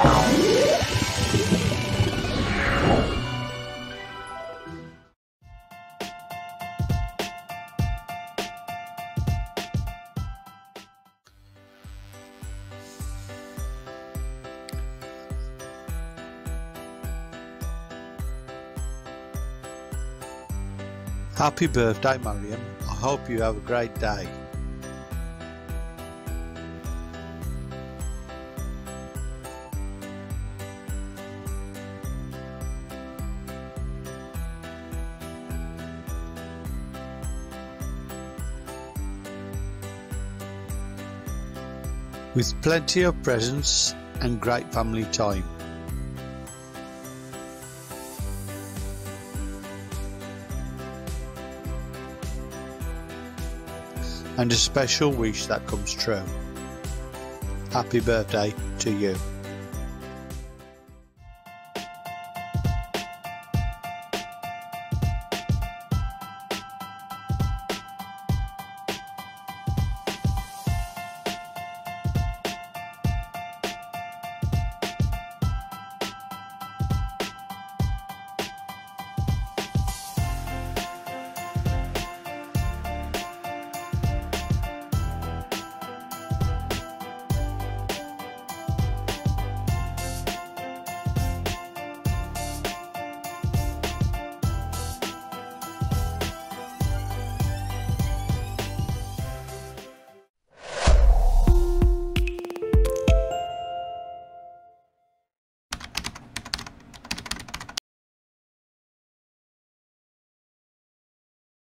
Happy birthday, Maryam. I hope you have a great day. With plenty of presents and great family time. And a special wish that comes true. Happy birthday to you.